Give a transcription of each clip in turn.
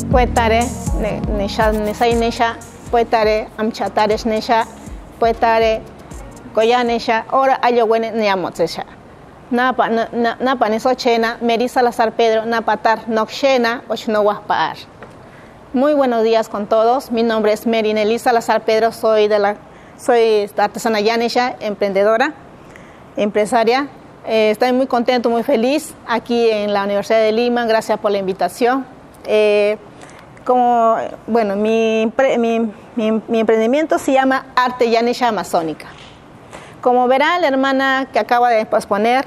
Puetare, nesha, nesai nesha, puetare, amchatares nesha, puetare, goyanesha, ora ayogüene neamotzesha. Napa nesochena, Mary Salazar Pedro, napatar noxena, ochnohuaspaar. Muy buenos días con todos. Mi nombre es Mary Nelly Salazar Pedro, soy artesana yanesha, emprendedora, empresaria. Estoy muy contento, muy feliz aquí en la Universidad de Lima. Gracias por la invitación. Mi emprendimiento se llama Arte Yanesha Amazónica. Como verá la hermana que acaba de exponer,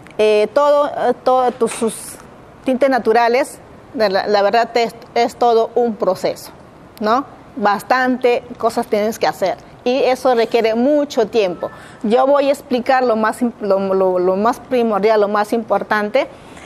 sus tintes naturales, la verdad es todo un proceso, ¿no? Bastante cosas tienes que hacer y eso requiere mucho tiempo. Yo voy a explicar lo más primordial, lo más importante.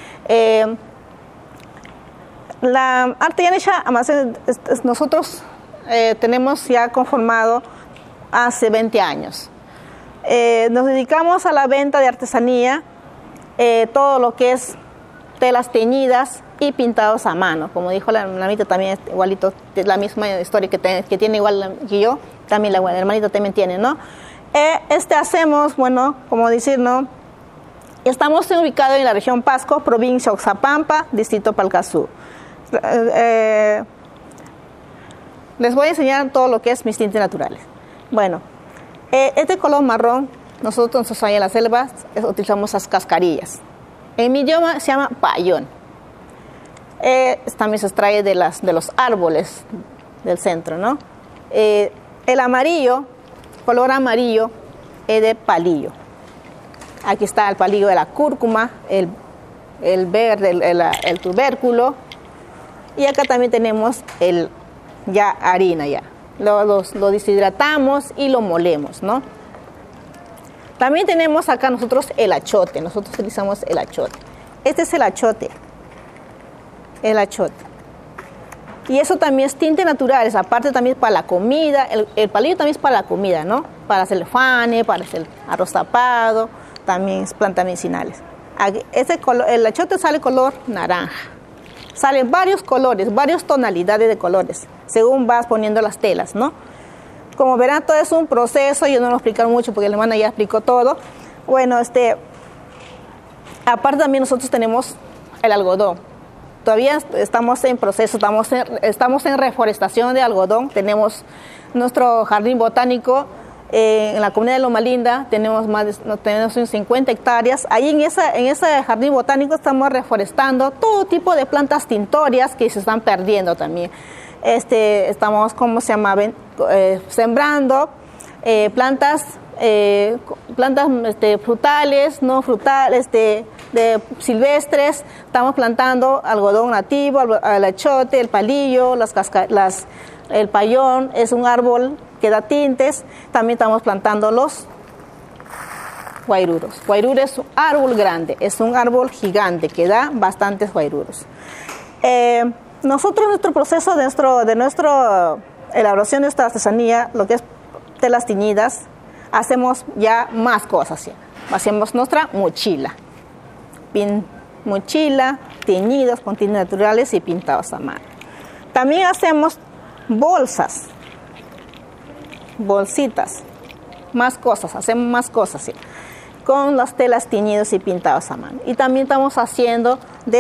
La Arte Yanesha Amazónica, nosotros tenemos ya conformado hace 20 años. Nos dedicamos a la venta de artesanía, todo lo que es telas teñidas y pintados a mano. Como dijo la hermanita, también es igualito, la misma historia que tiene igual que yo, también la hermanita también tiene, ¿no? Hacemos, bueno, como decir, ¿no? Estamos ubicados en la región Pasco, provincia Oxapampa, distrito Palcazú. Les voy a enseñar todo lo que es mis tintes naturales. Bueno, este color marrón, nosotros en las selvas utilizamos las cascarillas. En mi idioma se llama payón. También se extrae de los árboles del centro, ¿no? El amarillo, color amarillo, es de palillo. Aquí está el palillo de la cúrcuma, el verde, el tubérculo. Y acá también tenemos ya harina ya. Lo deshidratamos y lo molemos, ¿no? También tenemos acá nosotros el achote. Nosotros utilizamos el achote. Este es el achote. El achote. Y eso también es tintes naturales. Aparte también para la comida. El palillo también es para la comida, ¿no? Para hacer el fane, para hacer arroz tapado. También es plantas medicinales. El achote sale color naranja. Salen varios colores, varias tonalidades de colores, según vas poniendo las telas, ¿no? Como verán, todo es un proceso, yo no lo explico mucho porque la hermana ya explicó todo. Bueno, aparte también nosotros tenemos el algodón. Todavía estamos en proceso, estamos en reforestación de algodón. Tenemos nuestro jardín botánico en la comunidad de Loma Linda, tenemos unas 50 hectáreas. Ahí en ese jardín botánico estamos reforestando todo tipo de plantas tintorias que se están perdiendo también. Estamos, sembrando plantas frutales, no frutales, silvestres. Estamos plantando algodón nativo, el achote, el palillo, el payón, es un árbol que da tintes. También estamos plantando los guairuros. Guairuro es un árbol grande, es un árbol gigante que da bastantes guairuros. Nuestro proceso de nuestra elaboración de esta artesanía, lo que es telas teñidas, hacemos ya más cosas. Hacemos nuestra mochila. Mochila, teñidas con tintes naturales y pintados a mano. También hacemos bolsas, bolsitas, hacemos más cosas, ¿sí? Con las telas teñidas y pintadas a mano. Y también estamos haciendo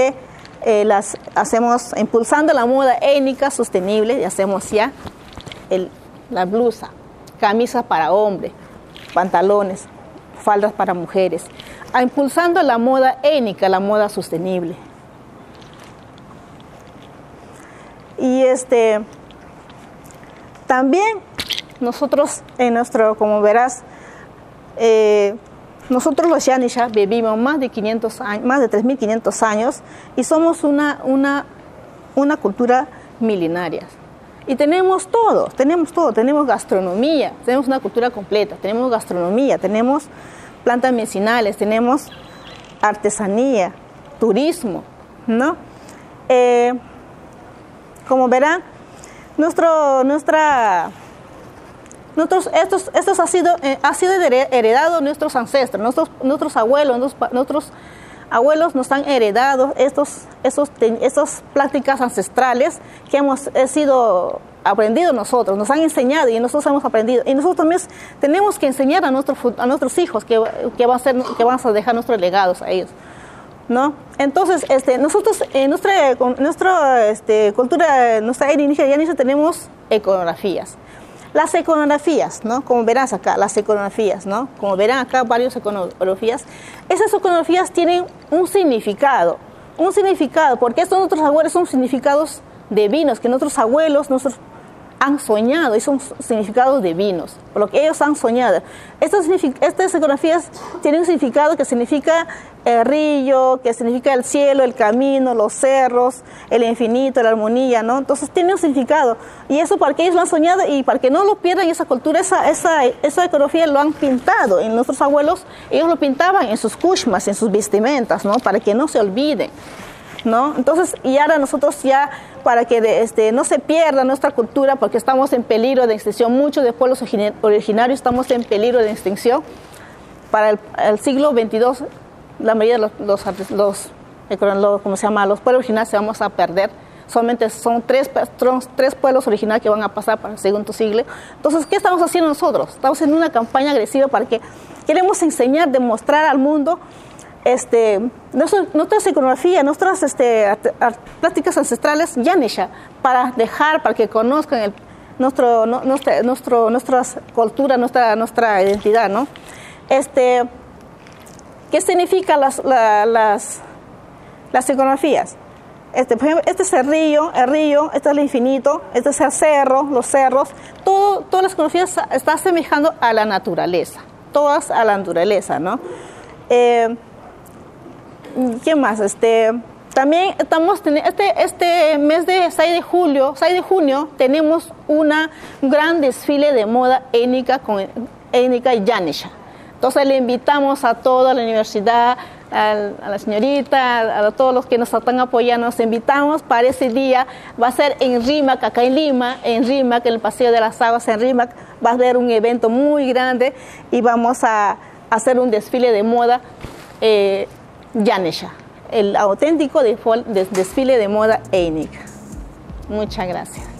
impulsando la moda étnica sostenible y hacemos ya la blusa, camisas para hombres, pantalones, faldas para mujeres, impulsando la moda étnica, la moda sostenible. Y también nosotros como verás, nosotros los yanesha vivimos más de 500 años, más de 3.500 años y somos una cultura milenaria. Y tenemos todo, tenemos gastronomía, tenemos una cultura completa, tenemos gastronomía, tenemos plantas medicinales, tenemos artesanía, turismo, ¿no? Como verán, esto ha sido heredado de nuestros ancestros, nuestros abuelos, nuestros abuelos nos han heredado estas prácticas ancestrales que hemos sido aprendido nosotros, nos han enseñado y nosotros hemos aprendido. Y nosotros también tenemos que enseñar a nuestros hijos que van a dejar nuestros legados a ellos, ¿no? Entonces, nosotros en nuestra cultura, nuestra era indígena, tenemos iconografías. Las iconografías, ¿no? Como verás acá, las iconografías, ¿no? Como verán acá, varias iconografías. Esas iconografías tienen un significado, porque estos nuestros abuelos son significados divinos, que nuestros abuelos han soñado, y son significados divinos, por lo que ellos han soñado. Estas iconografías tienen un significado que significa el río, que significa el cielo, el camino, los cerros, el infinito, la armonía, ¿no? Entonces tiene un significado, y eso para que ellos lo han soñado y para que no lo pierdan esa cultura, esa iconografía lo han pintado en nuestros abuelos. Ellos lo pintaban en sus kushmas, en sus vestimentas, ¿no? Para que no se olviden, ¿no? Entonces, y ahora nosotros ya, para que no se pierda nuestra cultura, porque estamos en peligro de extinción, muchos de pueblos originarios estamos en peligro de extinción. Para el siglo XXII, la mayoría de los pueblos originarios se vamos a perder. Solamente son tres pueblos originarios que van a pasar para el segundo siglo. Entonces, ¿qué estamos haciendo nosotros? Estamos en una campaña agresiva para que queremos enseñar, demostrar al mundo nuestras iconografías, nuestras prácticas ancestrales Yanesha, para que conozcan nuestra cultura, nuestra identidad, ¿no? ¿Qué significan las iconografías? Por ejemplo, este es el río, este es el infinito, este es el cerro, los cerros. Todas las iconografías están asemejando a la naturaleza, todas a la naturaleza, ¿no? ¿Qué más? También estamos este mes de 6 de junio tenemos un gran desfile de moda étnica y Yanesha. Entonces le invitamos a toda la universidad, a la señorita, a todos los que nos están apoyando, nos invitamos para ese día. Va a ser en Rímac, acá en Lima, en el Paseo de las Aguas en Rímac. Va a haber un evento muy grande y vamos a hacer un desfile de moda Yanesha, el auténtico desfile de moda étnica. Muchas gracias.